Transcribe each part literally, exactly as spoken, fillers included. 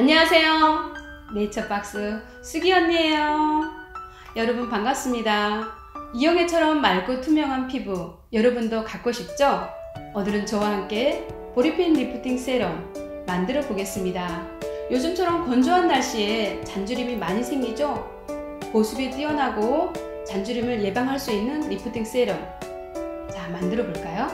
안녕하세요. 네이처박스 수기 언니예요. 여러분 반갑습니다. 이영애처럼 맑고 투명한 피부 여러분도 갖고 싶죠? 오늘은 저와 함께 보리핀 리프팅 세럼 만들어 보겠습니다. 요즘처럼 건조한 날씨에 잔주림이 많이 생기죠? 보습이 뛰어나고 잔주림을 예방할 수 있는 리프팅 세럼, 자 만들어 볼까요?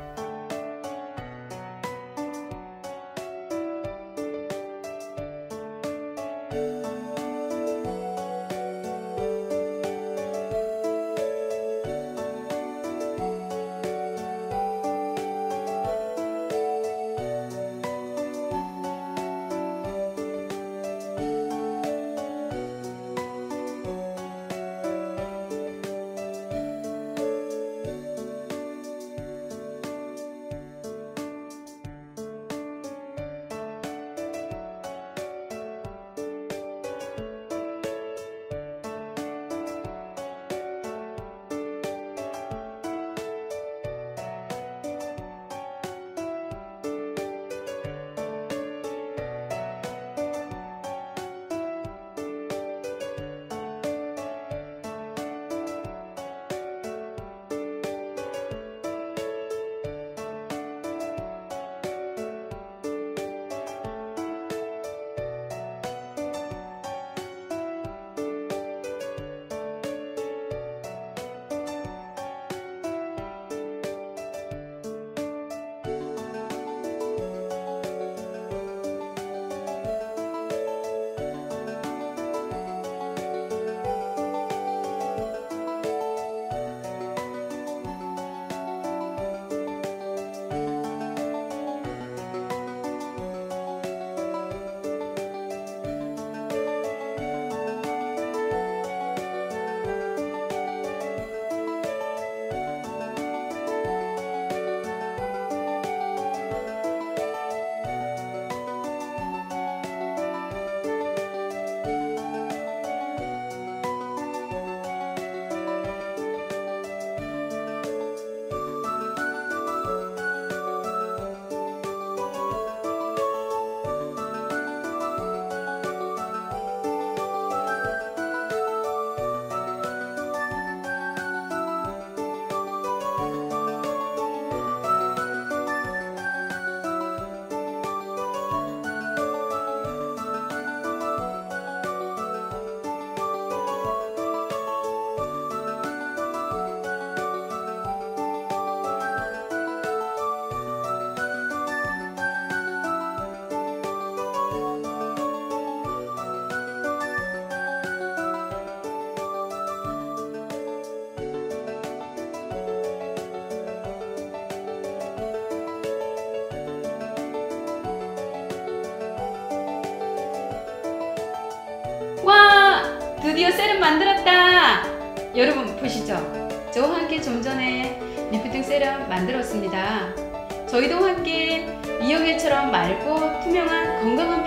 와! 드디어 세럼 만들었다! 여러분 보시죠? 저와 함께 좀 전에 리프팅 세럼 만들었습니다. 저희도 함께 이영애처럼 맑고 투명한 건강한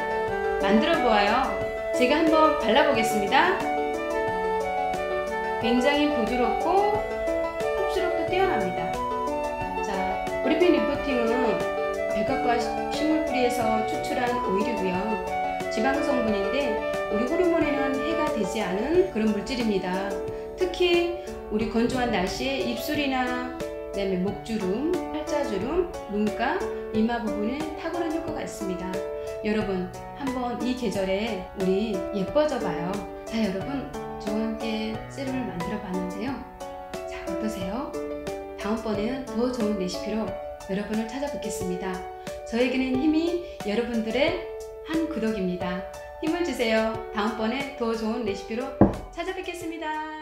피부를 만들어 보아요. 제가 한번 발라보겠습니다. 굉장히 부드럽고 흡수력도 뛰어납니다. 자, 보리핀 리프팅은 백악과 식물뿌리에서 추출한 오일이고요. 지방 성분인데 우리 호르몬에는 해가 되지 않은 그런 물질입니다. 특히 우리 건조한 날씨에 입술이나 그다음에 목주름, 팔자주름, 눈가, 이마 부분에 탁월한 효과가 있습니다. 여러분 한번 이 계절에 우리 예뻐져 봐요. 자 여러분 저와 함께 세럼을 만들어 봤는데요. 자 어떠세요? 다음번에는 더 좋은 레시피로 여러분을 찾아뵙겠습니다. 저에게는 힘이 여러분들의 한 구독입니다. 힘을 주세요. 다음번에 더 좋은 레시피로 찾아뵙겠습니다.